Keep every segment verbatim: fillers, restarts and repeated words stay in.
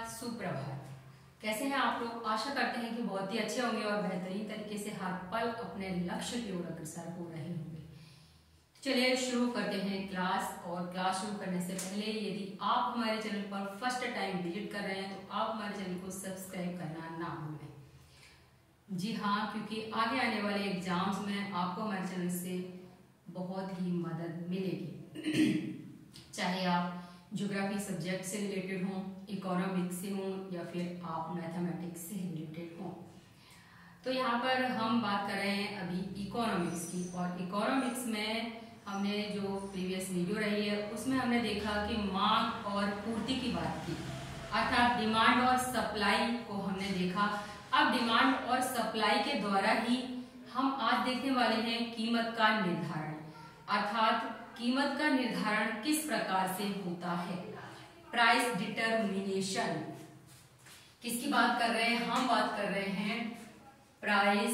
सुप्रभात। कैसे हैं आप लोग? आशा करते हैं कि बहुत ही अच्छे होंगे और बेहतरीन तरीके से हर पल अपने लक्ष्य की ओर अग्रसर हो रहे होंगे। चलिए शुरू करते हैं क्लास। और क्लास शुरू करने से पहले यदि आप हमारे चैनल पर फर्स्ट टाइम विजिट कर रहे हैं तो आप हमारे चैनल को सब्सक्राइब करना ना भूलें। जी हाँ, क्योंकि आगे आने वाले एग्जाम्स में आपको हमारे चैनल से बहुत ही मदद मिलेगी। चाहे आप ज्योग्राफी सब्जेक्ट से रिलेटेड हों, इकोनॉमिक्स से हों या फिर आप मैथमेटिक्स से रिलेटेड हों। तो यहाँ पर हम बात कर रहे हैं अभी इकोनॉमिक्स की। और इकोनॉमिक्स में हमने जो प्रीवियस वीडियो रही है उसमें हमने देखा कि मांग और पूर्ति की बात की, अर्थात डिमांड और सप्लाई को हमने देखा। अब डिमांड और सप्लाई के द्वारा ही हम आज देखने वाले हैं कीमत का निर्धारण, अर्थात कीमत का निर्धारण किस प्रकार से होता है। प्राइस डिटरमिनेशन किसकी बात कर रहे हैं? हम बात कर रहे हैं प्राइस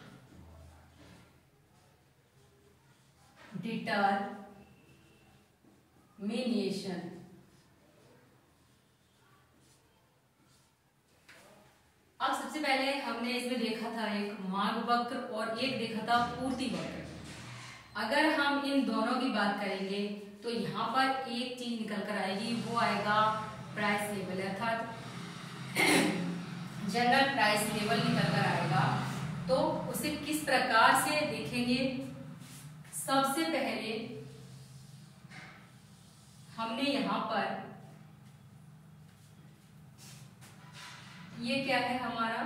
डिटरमिनेशन। अब सबसे पहले हमने इसमें देखा था एक मांग वक्र और एक देखा था पूर्ति वक्र। अगर हम इन दोनों की बात करेंगे तो यहाँ पर एक चीज निकल कर आएगी, वो आएगा प्राइस लेवल, अर्थात जनरल प्राइस लेवल निकल कर आएगा। तो उसे किस प्रकार से देखेंगे? सबसे पहले हमने यहाँ पर ये क्या है हमारा,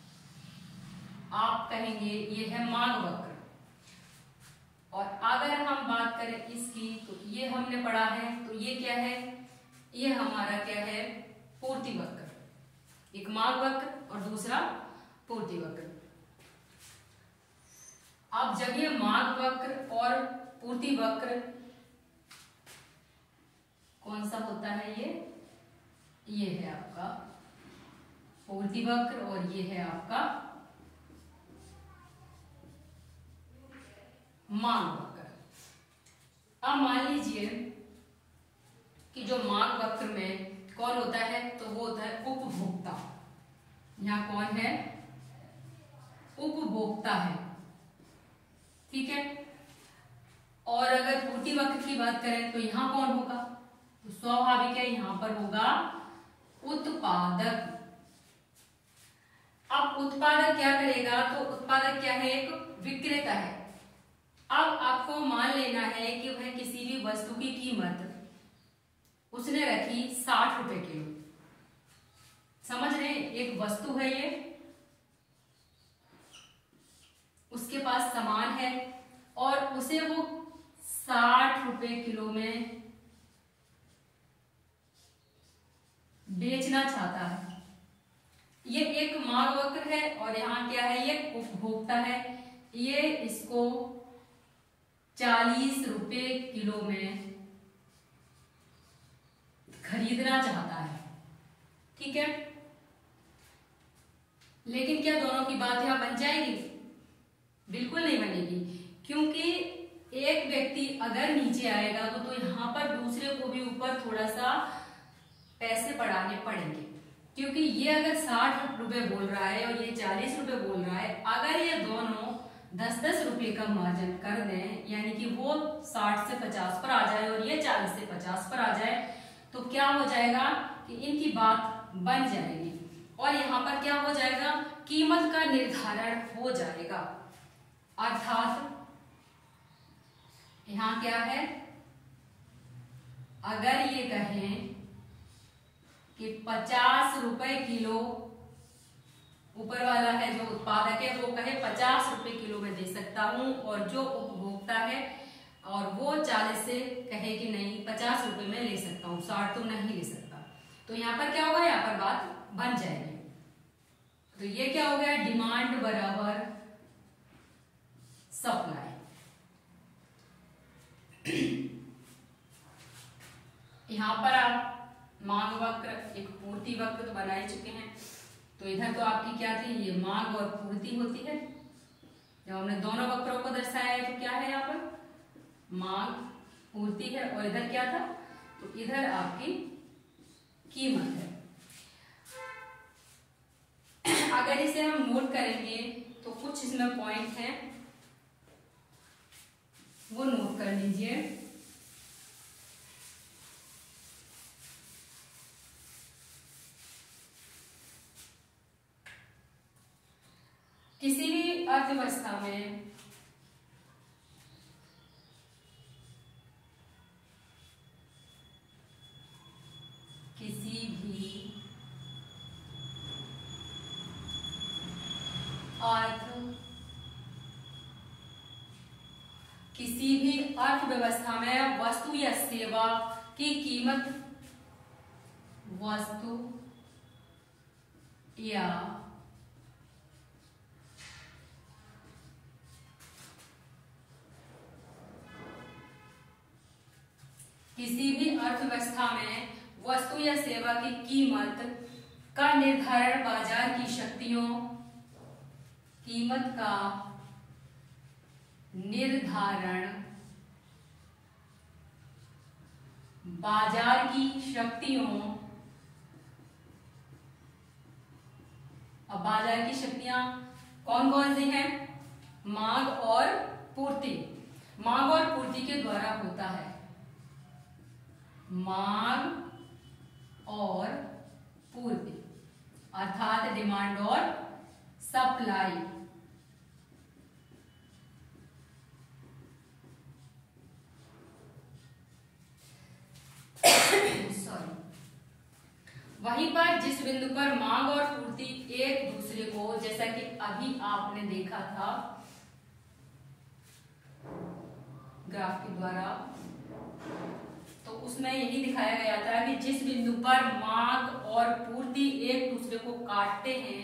आप कहेंगे ये है मांग वक्र। और अगर हम बात करें इसकी तो ये हमने पढ़ा है, तो ये क्या है? ये हमारा क्या है? पूर्ति वक्र। एक मांग वक्र और दूसरा पूर्ति वक्र। अब जब ये मांग वक्र और पूर्ति वक्र कौन सा होता है? ये ये है आपका पूर्ति वक्र और ये है आपका मांग वक्र। अब मान लीजिए कि जो मांग वक्र में कौन होता है, तो वो होता है उपभोक्ता। यहाँ कौन है? उपभोक्ता है, ठीक है। और अगर पूर्ति वक्र की बात करें तो यहाँ कौन होगा? तो स्वाभाविक है, यहाँ पर होगा उत्पादक। अब उत्पादक क्या करेगा? तो उत्पादक क्या है? एक विक्रेता है। अब आपको मान लेना है कि वह किसी भी वस्तु की कीमत उसने रखी साठ रुपए किलो। समझ रहे हैं? एक वस्तु है ये, उसके पास सामान है और उसे वो साठ रुपए किलो में बेचना चाहता है। ये एक मांग वक्र है और यहाँ क्या है? ये उपभोक्ता है। ये इसको चालीस रुपए किलो में खरीदना चाहता है, ठीक है। लेकिन क्या दोनों की बात यहाँ बन जाएगी? बिल्कुल नहीं बनेगी, क्योंकि एक व्यक्ति अगर नीचे आएगा तो, तो यहाँ पर दूसरे को भी ऊपर थोड़ा सा पैसे बढ़ाने पड़ेंगे। क्योंकि ये अगर साठ रुपए बोल रहा है और ये चालीस रुपए बोल रहा है, अगर ये दोनों दस दस रुपए का मार्जिन कर दें, यानी कि वो साठ से पचास पर आ जाए और ये चालीस से पचास पर आ जाए, तो क्या हो जाएगा कि इनकी बात बन जाएगी और यहाँ पर क्या हो जाएगा? कीमत का निर्धारण हो जाएगा। अर्थात यहाँ क्या है? अगर ये कहें कि पचास रुपए किलो, ऊपर वाला है जो उत्पादक है वो कहे पचास रुपए किलो में दे सकता हूं, और जो उपभोक्ता है और वो चालीस से कहे कि नहीं पचास रुपए में ले सकता हूं, साठ तो नहीं ले सकता। तो यहाँ पर क्या होगा? यहाँ पर बात बन जाएगी। तो ये क्या हो गया? डिमांड बराबर सप्लाई। यहाँ पर आप मांग वक्र, एक पूर्ति वक्र तो बना ही चुके हैं। तो इधर तो आपकी क्या थी? ये मांग और पूर्ति होती है। जब हमने दोनों वक्रों को दर्शाया है तो क्या है? यहाँ पर मांग पूर्ति है और इधर क्या था? तो इधर आपकी कीमत है। अगर इसे हम नोट करेंगे तो कुछ इसमें पॉइंट हैं, वो नोट कर लीजिए। किसी भी अर्थव्यवस्था में किसी भी अर्थ किसी भी अर्थव्यवस्था में वस्तु या सेवा की कीमत वस्तु या किसी भी अर्थव्यवस्था में वस्तु या सेवा की कीमत का निर्धारण बाजार की शक्तियों कीमत का निर्धारण बाजार की शक्तियों अब बाजार की शक्तियां कौन कौन सी हैं? मांग और पूर्ति। मांग और पूर्ति के द्वारा होता है। मांग और पूर्ति अर्थात डिमांड और सप्लाई। सॉरी वहीं पर जिस बिंदु पर मांग और पूर्ति एक दूसरे को, जैसा कि अभी आपने देखा था ग्राफ के द्वारा, तो उसमें यही दिखाया गया था कि जिस बिंदु पर मांग और पूर्ति एक दूसरे को काटते हैं,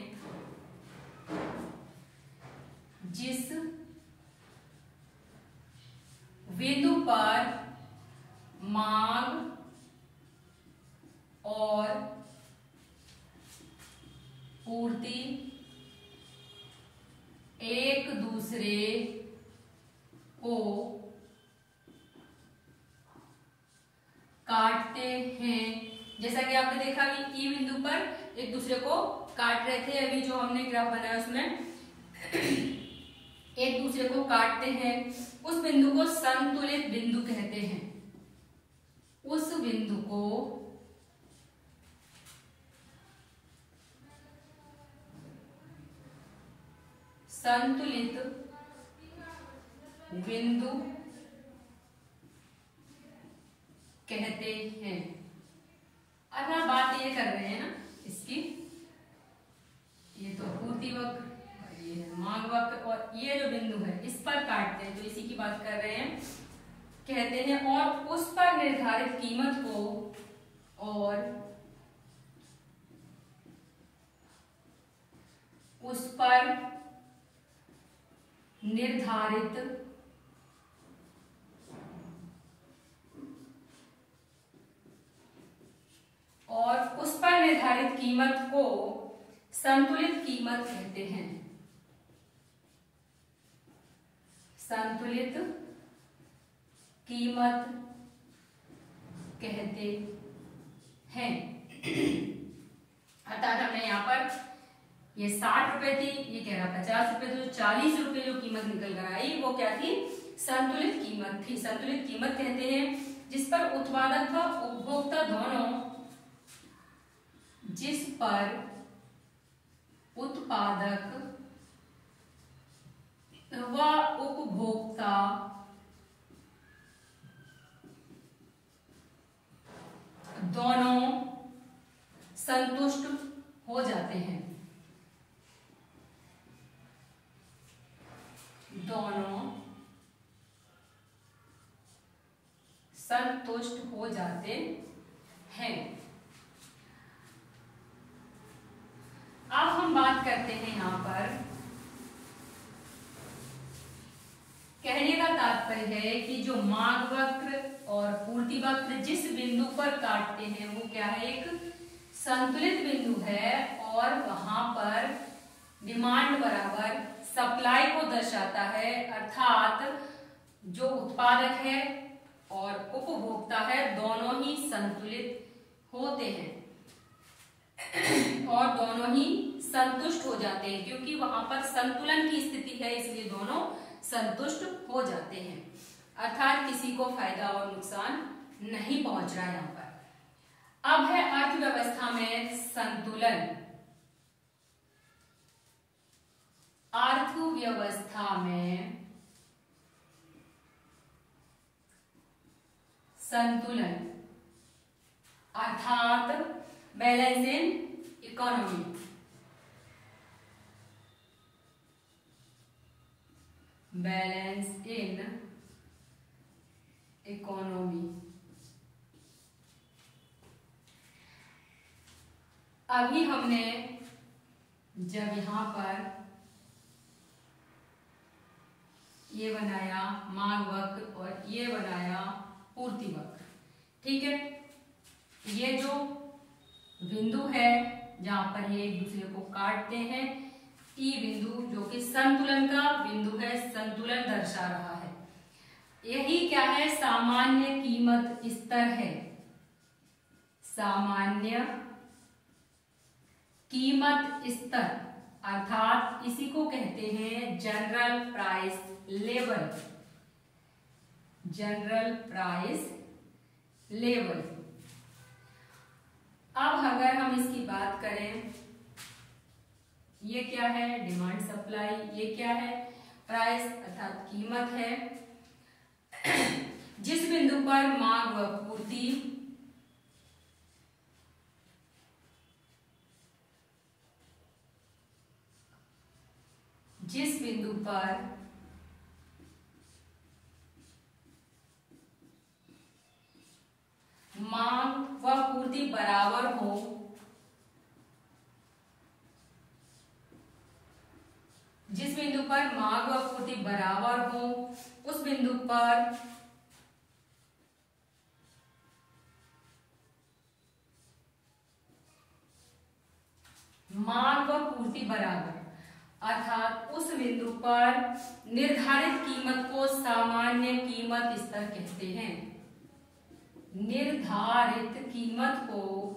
जिस बिंदु पर मांग और पूर्ति एक दूसरे को काटते हैं, जैसा कि आपने देखा कि ई बिंदु पर एक दूसरे को काट रहे थे, अभी जो हमने ग्राफ बनाया उसमें एक दूसरे को काटते हैं, उस बिंदु को संतुलित बिंदु कहते हैं। उस बिंदु को संतुलित बिंदु कहते हैं। अब हम बात ये कर रहे हैं ना इसकी, ये तो पूर्ति वक्र, ये है मांग वक्र, और ये जो बिंदु है इस पर काटते हैं, तो इसी की बात कर रहे हैं, कहते हैं। और उस पर निर्धारित कीमत को और उस पर निर्धारित और उस पर निर्धारित कीमत को संतुलित कीमत कहते हैं। संतुलित कीमत कहते हैं। अर्थात हमने यहाँ पर ये साठ रुपए थी, ये कह रहा पचास रुपए, तो चालीस रुपए जो कीमत निकल कर आई वो क्या थी? संतुलित कीमत थी। संतुलित कीमत कहते हैं जिस पर उत्पादक व उपभोक्ता दोनों जिस पर उत्पादक व उपभोक्ता दोनों संतुष्ट हो जाते हैं। दोनों संतुष्ट हो जाते हैं। अब हम बात करते हैं यहाँ पर, कहने का तात्पर्य है कि जो मांग वक्र और पूर्ति वक्र जिस बिंदु पर काटते हैं वो क्या है? एक संतुलित बिंदु है, और वहां पर डिमांड बराबर सप्लाई को दर्शाता है, अर्थात जो उत्पादक है और उपभोक्ता है दोनों ही संतुलित होते हैं। और दोनों ही संतुष्ट हो जाते हैं, क्योंकि वहां पर संतुलन की स्थिति है, इसलिए दोनों संतुष्ट हो जाते हैं। अर्थात किसी को फायदा और नुकसान नहीं पहुंच रहा है यहाँ पर। अब है अर्थव्यवस्था में संतुलन। अर्थव्यवस्था में संतुलन अर्थात balance in economy. Balance in economy. अभी हमने जब यहां पर ये बनाया मांग वक्र और ये बनाया पूर्ति वक्र, ठीक है, ये जो बिंदु है जहां पर ये एक दूसरे को काटते हैं, ई बिंदु जो कि संतुलन का बिंदु है, संतुलन दर्शा रहा है। यही क्या है, सामान्य कीमत स्तर है। सामान्य कीमत स्तर अर्थात इसी को कहते हैं general price level. General price level. अब अगर हम इसकी बात करें, ये क्या है, डिमांड सप्लाई, ये क्या है, प्राइस अर्थात कीमत है। जिस बिंदु पर मांग व पूर्ति जिस बिंदु पर मांग व पूर्ति बराबर हो, जिस बिंदु पर मांग व पूर्ति बराबर हो उस बिंदु पर मांग व पूर्ति बराबर अर्थात उस बिंदु पर निर्धारित कीमत को सामान्य कीमत स्तर कहते हैं। निर्धारित कीमत को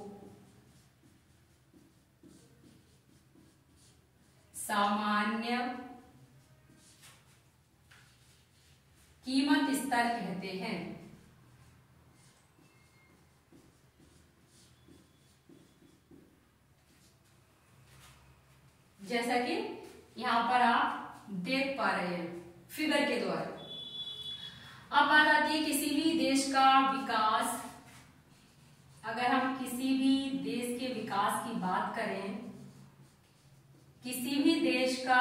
सामान्य कीमत स्तर कहते हैं। जैसा कि यहां पर आप देख पा रहे हैं फिगर के द्वारा। अब बात आती है किसी भी देश का विकास। अगर हम किसी भी देश के विकास की बात करें, किसी भी देश का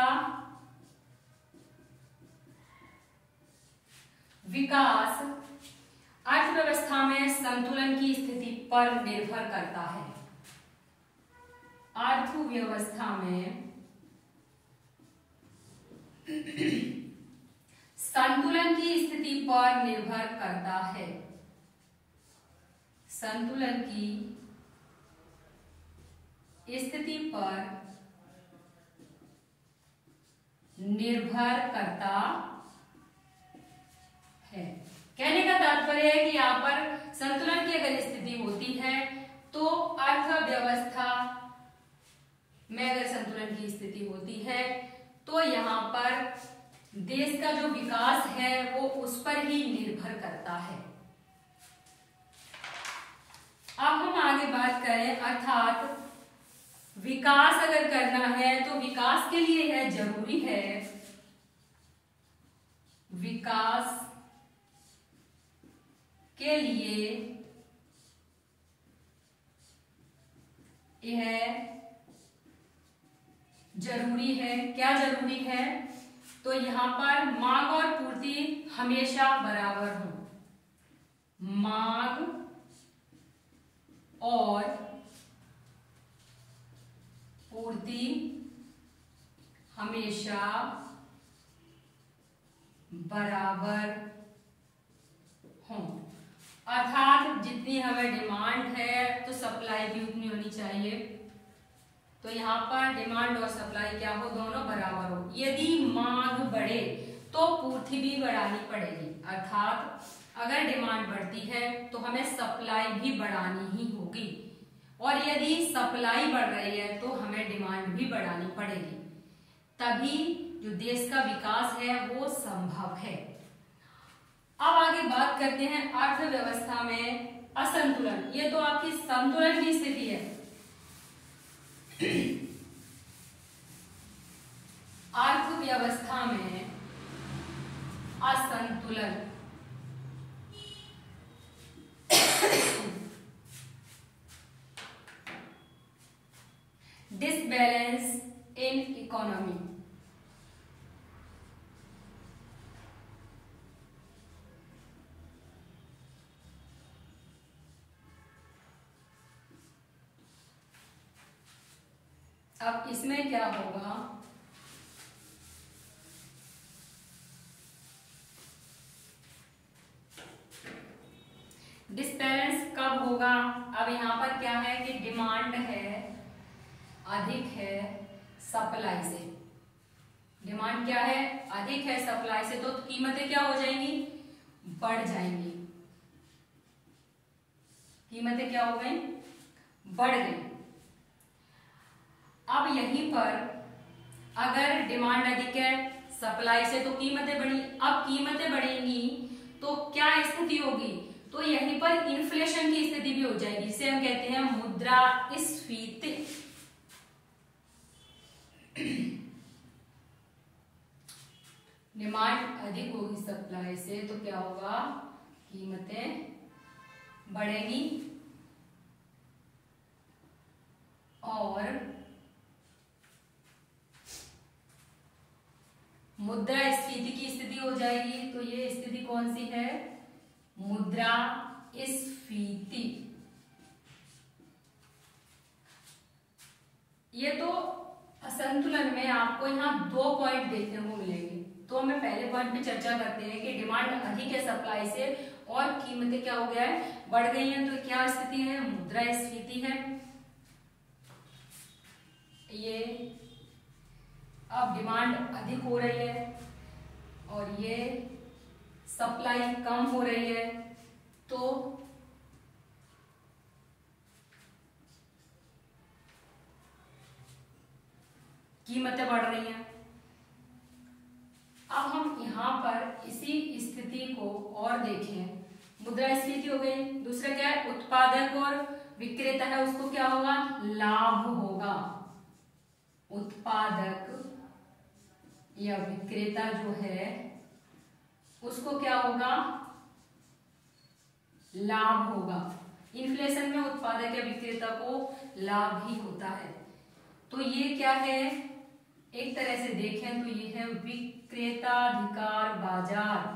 विकास अर्थव्यवस्था में संतुलन की स्थिति पर निर्भर करता है। अर्थव्यवस्था में संतुलन की स्थिति पर निर्भर करता है। संतुलन की स्थिति पर निर्भर करता है। कहने का तात्पर्य है कि यहाँ पर संतुलन की अगर स्थिति होती है तो अर्थव्यवस्था में अगर संतुलन की स्थिति होती है तो यहाँ पर देश का जो विकास है वो उस पर ही निर्भर करता है। अब हम आगे बात करें, अर्थात विकास अगर करना है तो विकास के लिए है जरूरी है विकास के लिए यह जरूरी है। क्या जरूरी है? तो यहां पर मांग और पूर्ति हमेशा बराबर हो। मांग और पूर्ति हमेशा बराबर हो। अर्थात जितनी हमें डिमांड है तो सप्लाई भी उतनी होनी चाहिए। तो यहाँ पर डिमांड और सप्लाई क्या हो, दोनों बराबर हो। यदि मांग बढ़े तो पूर्ति भी बढ़ानी पड़ेगी। अर्थात अगर डिमांड बढ़ती है तो हमें सप्लाई भी बढ़ानी ही होगी और यदि सप्लाई बढ़ रही है तो हमें डिमांड भी बढ़ानी पड़ेगी, तभी जो देश का विकास है वो संभव है। अब आगे बात करते हैं अर्थव्यवस्था में असंतुलन। ये तो आपकी संतुलन की स्थिति है। अर्थव्यवस्था में असंतुलन डिसबैलेंस इन इकोनॉमी। अब इसमें क्या होगा, डिसबैलेंस कब होगा? अब यहाँ पर क्या है कि डिमांड है अधिक है सप्लाई से। डिमांड क्या है? अधिक है सप्लाई से, तो कीमतें क्या हो जाएंगी? बढ़ जाएंगी। कीमतें क्या हो गई? बढ़ गई। अब यहीं पर अगर डिमांड अधिक है सप्लाई से तो कीमतें बढ़ी। अब कीमतें बढ़ेंगी तो क्या स्थिति होगी? तो यहीं पर इन्फ्लेशन की स्थिति भी हो जाएगी, जिसे हम कहते हैं मुद्रास्फीति। डिमांड अधिक होगी सप्लाई से तो क्या होगा? कीमतें बढ़ेगी और मुद्रास्फीति की स्थिति हो जाएगी। तो ये स्थिति कौन सी है? मुद्रास्फीति। ये तो असंतुलन में आपको यहाँ दो पॉइंट देखने को मिलेंगे। तो हमें पहले पॉइंट पे चर्चा करते हैं कि डिमांड अधिक है सप्लाई से और कीमतें क्या हो गया है? बढ़ गई हैं। तो क्या स्थिति है? मुद्रास्फीति है। ये अब डिमांड अधिक हो रही है और ये सप्लाई कम हो रही है, तो कीमतें बढ़ रही हैं। अब हम यहाँ पर इसी स्थिति को और देखें। मुद्रास्फीति हो गई। दूसरा क्या है? उत्पादक और विक्रेता है, उसको क्या होगा? लाभ होगा। उत्पादक या विक्रेता जो है उसको क्या होगा? लाभ होगा। इन्फ्लेशन में उत्पादक या विक्रेता को लाभ ही होता है। तो ये क्या है? एक तरह से देखें तो ये है विक्रेताधिकार बाजार।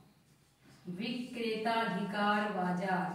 विक्रेताधिकार बाजार।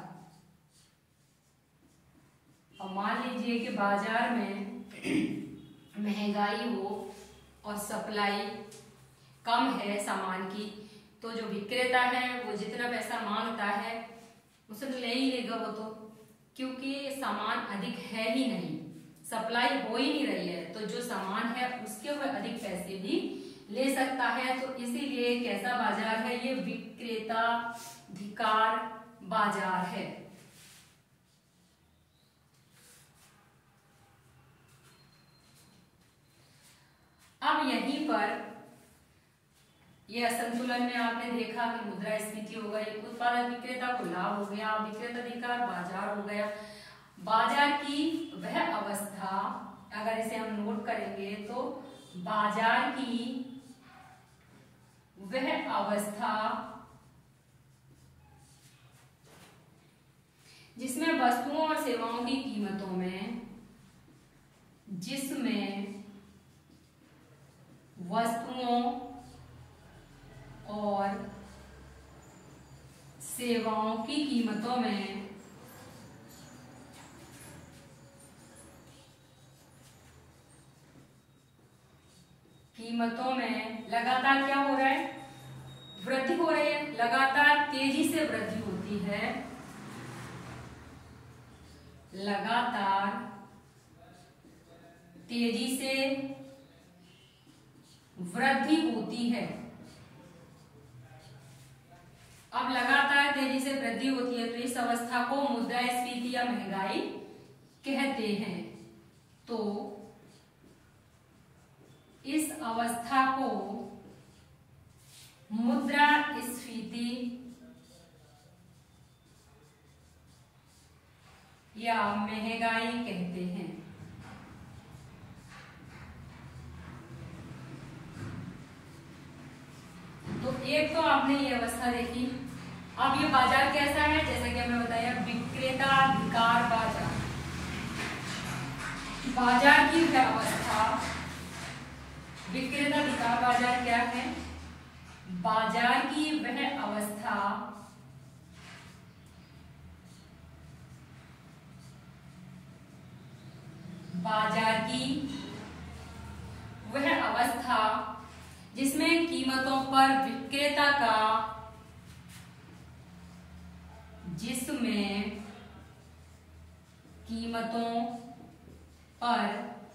और मान लीजिए कि बाजार में महंगाई हो और सप्लाई कम है सामान की, तो जो विक्रेता है वो जितना पैसा मांगता है उसे ले ही लेगा वो, तो क्योंकि सामान अधिक है ही नहीं, सप्लाई हो ही नहीं रही है, तो जो सामान है उसके वो अधिक पैसे भी ले सकता है। तो इसीलिए कैसा बाजार है? ये विक्रेताधिकार बाजार है। अब यहीं पर ये असंतुलन में आपने देखा कि मुद्रास्फीति हो गई, उत्पादक विक्रेता को लाभ हो गया, विक्रेताधिकार बाजार हो गया। बाजार की वह अवस्था, अगर इसे हम नोट करेंगे तो बाजार की वह अवस्था जिसमें वस्तुओं और सेवाओं की कीमतों में जिसमें वस्तुओं और सेवाओं की कीमतों में कीमतों में लगातार क्या हो रहा है? वृद्धि हो रही है। लगातार तेजी से वृद्धि होती है। लगातार तेजी से वृद्धि होती है। अब लगातार तेजी से वृद्धि होती है तो इस अवस्था को मुद्रास्फीति या महंगाई कहते हैं। तो इस अवस्था को मुद्रास्फीति या महंगाई कहते हैं। तो एक तो आपने ये अवस्था देखी। अब ये बाजार कैसा है, जैसा कि हमने बताया विक्रेताधिकार बाजार। बाजार की वह अवस्था, विक्रेताधिकार बाजार क्या है? बाजार की वह अवस्था बाजार की वह अवस्था जिसमें कीमतों पर विक्रेता का जिसमें कीमतों पर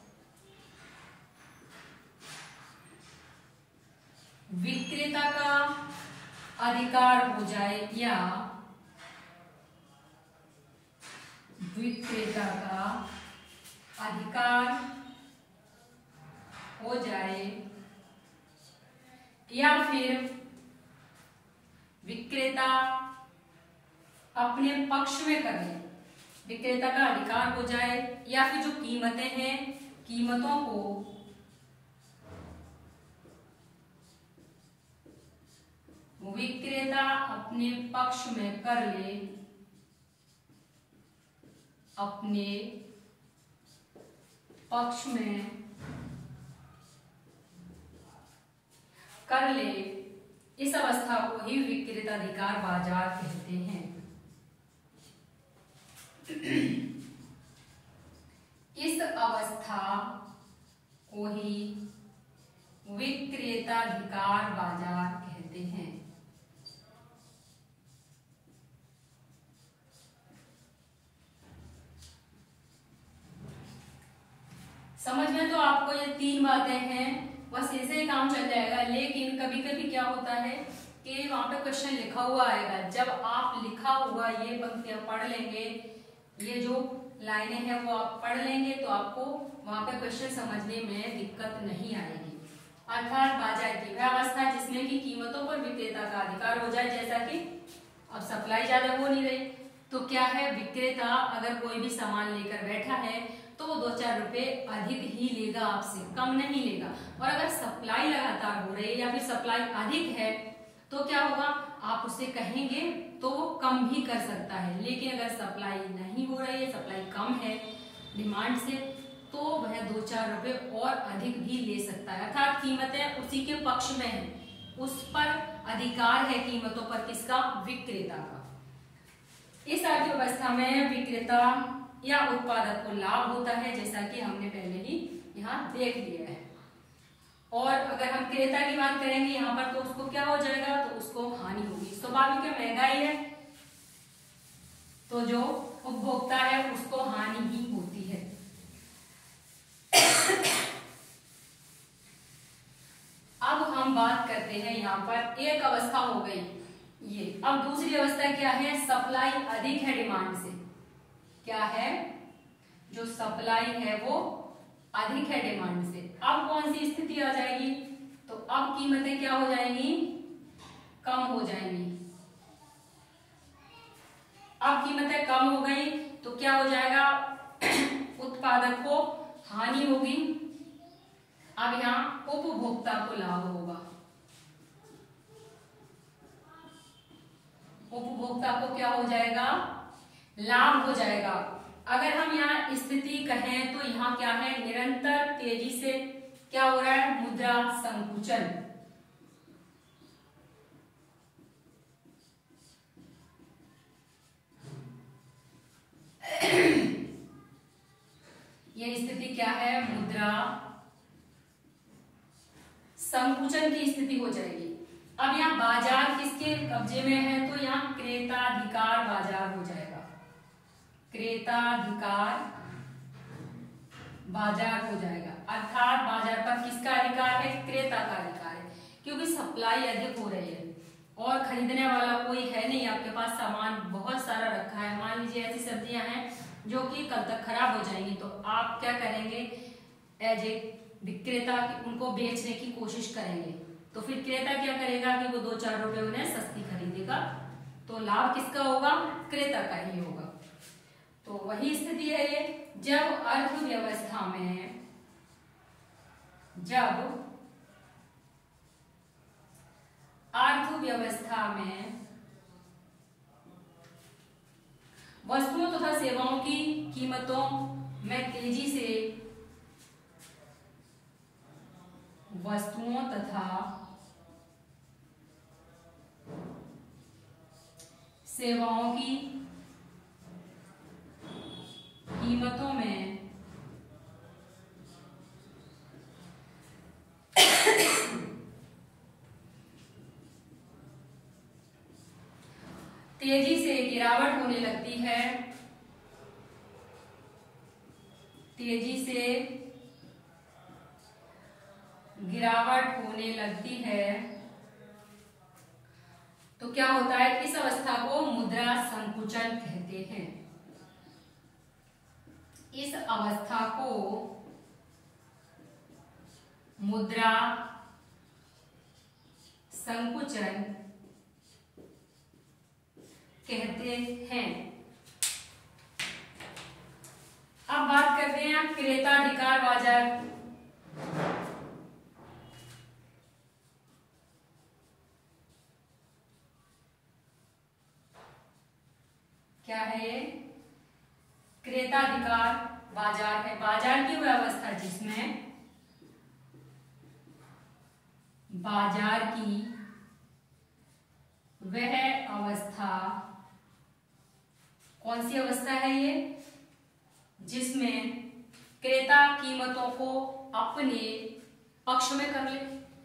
विक्रेता का अधिकार हो जाए या विक्रेता का अधिकार हो जाए या फिर विक्रेता अपने पक्ष में कर ले, विक्रेता का अधिकार हो जाए या फिर जो कीमतें हैं कीमतों को विक्रेता अपने पक्ष में कर ले, अपने पक्ष में कर ले, इस अवस्था को ही विक्रेताधिकार बाजार कहते हैं। इस अवस्था को ही विक्रेताधिकार बाजार कहते हैं। समझ में तो आपको ये तीन बातें हैं, बस ऐसे ही काम चल जाएगा। लेकिन कभी कभी क्या होता है कि वहां पे क्वेश्चन लिखा हुआ आएगा, जब आप लिखा हुआ ये पंक्तियां पढ़ लेंगे, ये जो लाइनें हैं वो आप पढ़ लेंगे तो आपको वहां पे क्वेश्चन समझने में दिक्कत नहीं आएगी। अर्थात बाजार की वह अवस्था जिसमें कि कीमतों पर विक्रेता का अधिकार हो जाए, जैसा कि अब सप्लाई ज्यादा हो नहीं रही तो क्या है, विक्रेता अगर कोई भी सामान लेकर बैठा है तो वो दो चार रुपए अधिक ही लेगा, आपसे कम नहीं लेगा। और अगर सप्लाई लगातार हो रही है या फिर सप्लाई अधिक है तो क्या होगा, आप उससे कहेंगे तो वो कम भी कर सकता है। लेकिन अगर सप्लाई नहीं हो रही है, सप्लाई कम है डिमांड से, तो वह दो चार रुपए और अधिक भी ले सकता है। अर्थात कीमतें उसी के पक्ष में है, उस पर अधिकार है कीमतों पर, किसका, विक्रेता का। इस अर्थव्यवस्था में विक्रेता या उत्पादक को लाभ होता है, जैसा कि हमने पहले ही यहाँ देख लिया है। और अगर हम क्रेता की बात करेंगे यहाँ पर तो उसको क्या हो जाएगा, तो उसको हानि होगी। स्वाभाविक है, महंगाई है तो जो उपभोक्ता है उसको हानि ही होती है। अब हम बात करते हैं यहाँ पर, एक अवस्था हो गई ये, अब दूसरी अवस्था क्या है, सप्लाई अधिक है डिमांड से। क्या है, जो सप्लाई है वो अधिक है डिमांड से। अब कौन सी स्थिति आ जाएगी, तो अब कीमतें क्या हो जाएंगी, कम हो जाएंगी। अब कीमतें कम हो गई तो क्या हो जाएगा, उत्पादक को हानि होगी। अब यहाँ उपभोक्ता को लाभ होगा, उपभोक्ता को क्या हो जाएगा, लाभ हो जाएगा। अगर हम यहाँ स्थिति कहें तो यहाँ क्या है, निरंतर तेजी से क्या हो रहा है, मुद्रा संकुचन। यह स्थिति क्या है, मुद्रा संकुचन की स्थिति हो जाएगी। अब यहाँ बाजार किसके कब्जे में है, तो यहाँ क्रेताधिकार बाजार हो जाएगा, क्रेताधिकार बाजार हो जाएगा। अर्थात बाजार पर किसका अधिकार है, क्रेता का अधिकार है, क्योंकि सप्लाई अधिक हो रही है और खरीदने वाला कोई है नहीं। आपके पास सामान बहुत सारा रखा है, मान लीजिए ऐसी सब्जियां हैं जो कि कल तक खराब हो जाएंगी, तो आप क्या करेंगे, एज ए विक्रेता उनको बेचने की कोशिश करेंगे। तो फिर क्रेता क्या करेगा कि वो दो चार रुपए उन्हें सस्ती खरीदेगा, तो लाभ किसका होगा, क्रेता का ही होगा। तो वही स्थिति है ये, जब अर्थव्यवस्था में जब अर्थव्यवस्था में वस्तुओं तथा सेवाओं की कीमतों में तेजी से वस्तुओं तथा सेवाओं की कीमतों में तेजी से गिरावट होने लगती है, तेजी से गिरावट होने लगती है, तो क्या होता है, इस अवस्था को मुद्रा संकुचन कहते हैं। इस अवस्था को मुद्रा संकुचन कहते हैं। अब बात करते हैं क्रेताधिकार बाजार। क्या है ये, क्रेताधिकार बाजार है, बाजार की व्यवस्था जिसमें बाजार की वह अवस्था, कौन सी अवस्था है ये, जिसमें क्रेता कीमतों को अपने पक्ष में कर ले,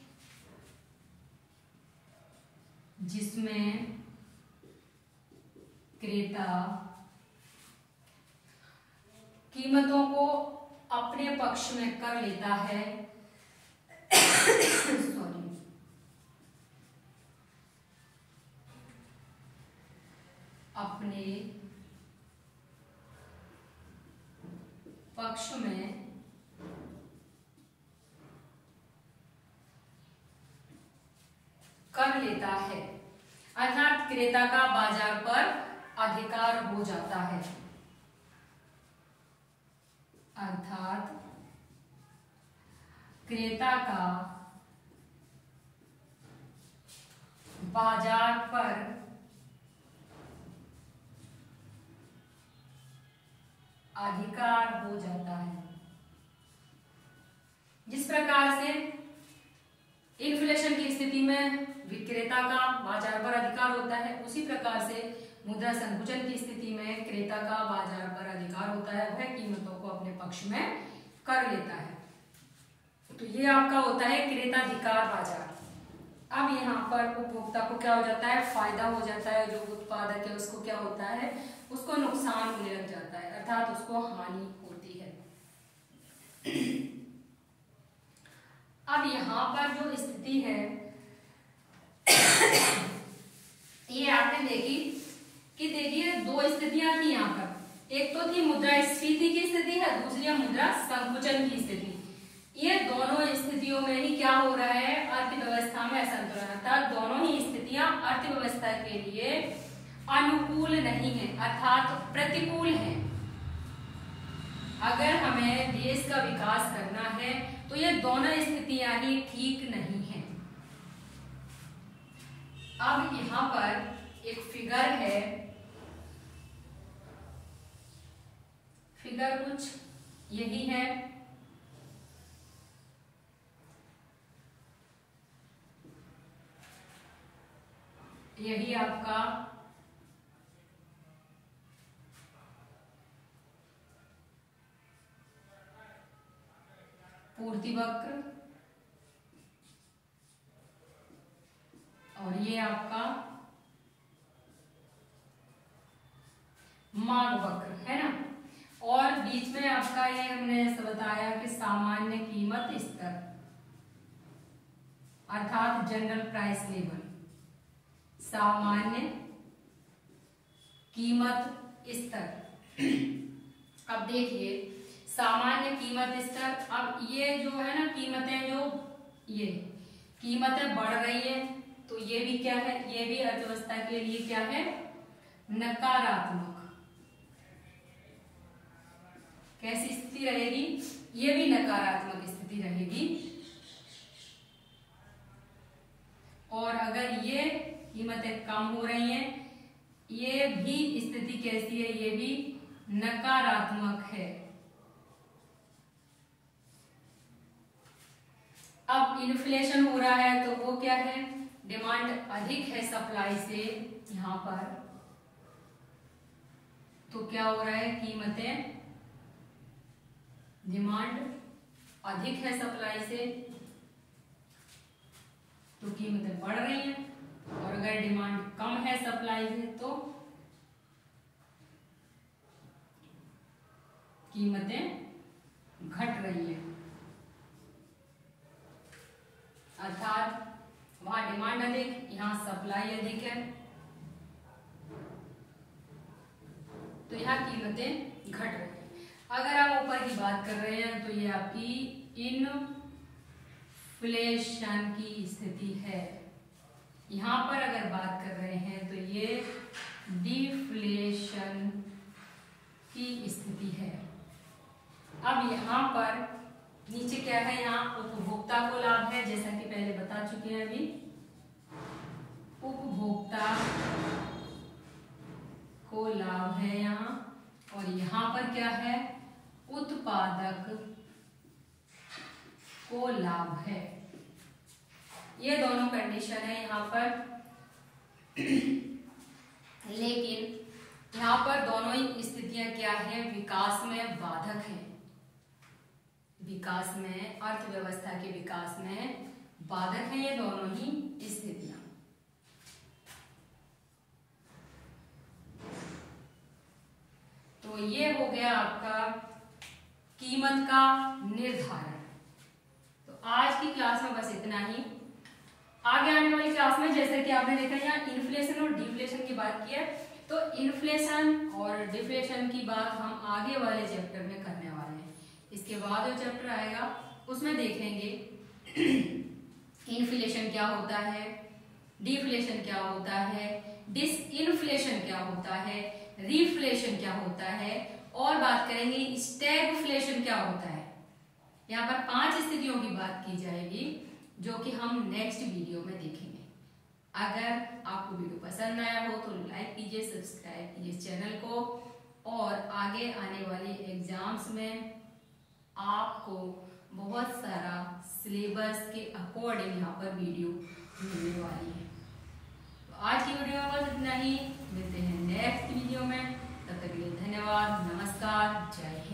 जिसमें क्रेता कीमतों को अपने पक्ष में कर लेता है सॉरी अपने पक्ष में कर लेता है, अर्थात क्रेता का बाजार पर अधिकार हो जाता है, अर्थात क्रेता का बाजार पर अधिकार हो जाता है। जिस प्रकार से इन्फ्लेशन की स्थिति में विक्रेता का बाजार पर अधिकार होता है, उसी प्रकार से मुद्रा संकुचन की स्थिति में क्रेता का बाजार पर अधिकार होता है, वह कीमतों को अपने पक्ष में कर लेता है। तो ये आपका होता है क्रेताधिकार बाजार। अब यहाँ पर उपभोक्ता को क्या हो जाता है, फायदा हो जाता है, जो उत्पादक है उसको क्या होता है, उसको नुकसान होने लग जाता है, अर्थात उसको हानि होती है। अब यहाँ पर जो स्थिति है ये आपने देखी कि देखिए दो स्थितियां थी यहाँ पर, एक तो थी मुद्रास्फीति की स्थिति है, दूसरी है मुद्रा संकुचन की स्थिति। ये दोनों स्थितियों में ही क्या हो रहा है, अर्थव्यवस्था में असंतुलन, अर्थात दोनों ही स्थितियां अर्थव्यवस्था के लिए अनुकूल नहीं है, अर्थात प्रतिकूल है। अगर हमें देश का विकास करना है तो ये दोनों स्थितियां ही ठीक नहीं है। अब यहाँ पर एक फिगर है, फिगर कुछ यही है। यही आपका पूर्ति वक्र और ये आपका मांग वक्र है ना, और बीच में आपका ये हमने बताया कि सामान्य कीमत स्तर अर्थात जनरल प्राइस लेवल, सामान्य कीमत स्तर। अब देखिए सामान्य कीमत स्तर, अब ये जो है ना कीमतें, जो ये कीमतें बढ़ रही है तो ये भी क्या है, ये भी अर्थव्यवस्था के लिए क्या है, नकारात्मक। कैसी स्थिति रहेगी, ये भी नकारात्मक स्थिति रहेगी। और अगर ये कीमतें कम हो रही हैं, ये भी स्थिति कैसी है, ये भी नकारात्मक है। अब इन्फ्लेशन हो रहा है तो वो क्या है, डिमांड अधिक है सप्लाई से, यहां पर तो क्या हो रहा है, कीमतें, डिमांड अधिक है सप्लाई से तो कीमतें बढ़ रही हैं, और अगर डिमांड कम है सप्लाई से तो कीमतें घट रही है। अर्थात वहां डिमांड अधिक, यहां सप्लाई अधिक है, तो यहाँ कीमतें घट रही है। अगर हम ऊपर की बात कर रहे हैं तो ये आपकी इन्फ्लेशन की स्थिति है। यहाँ पर अगर बात कर रहे हैं तो ये डिफ्लेशन की स्थिति है। अब यहाँ पर नीचे क्या है, यहाँ उपभोक्ता को लाभ है, जैसा कि पहले बता चुके हैं अभी, उपभोक्ता को लाभ है यहाँ, और यहाँ पर क्या है, उत्पादक को लाभ है। ये दोनों कंडीशन है यहाँ पर, लेकिन यहाँ पर दोनों ही स्थितियां क्या है, विकास में बाधक है। विकास में, अर्थव्यवस्था के विकास में बाधक है ये दोनों ही स्थितियां। तो ये हो गया आपका कीमत का निर्धारण। तो आज की क्लास में बस इतना ही। आगे आने वाली क्लास में जैसे कि आपने देखा यहाँ इन्फ्लेशन और डिफ्लेशन की बात की है, तो इन्फ्लेशन और डिफ्लेशन की बात हम आगे वाले चैप्टर में करने वाले हैं। इसके बाद जो चैप्टर आएगा उसमें देखेंगे इन्फ्लेशन क्या होता है, डिफ्लेशन क्या होता है, डिसइन्फ्लेशन क्या होता है, रिफ्लेशन क्या होता है, और बात करेंगे स्टैगफ्लेशन क्या होता है। यहाँ पर पांच स्थितियों की बात की जाएगी जो कि हम नेक्स्ट वीडियो में देखेंगे। अगर आपको वीडियो पसंद आया हो तो लाइक कीजिए, सब्सक्राइब कीजिए चैनल को, और आगे आने वाली एग्जाम्स में आपको बहुत सारा सिलेबस के अकॉर्डिंग यहाँ पर वीडियो मिलने वाली है। तो आज की वीडियो में बस इतना ही, मिलते हैं नेक्स्ट वीडियो में। तब तक के लिए धन्यवाद, नमस्कार, जय हिंद।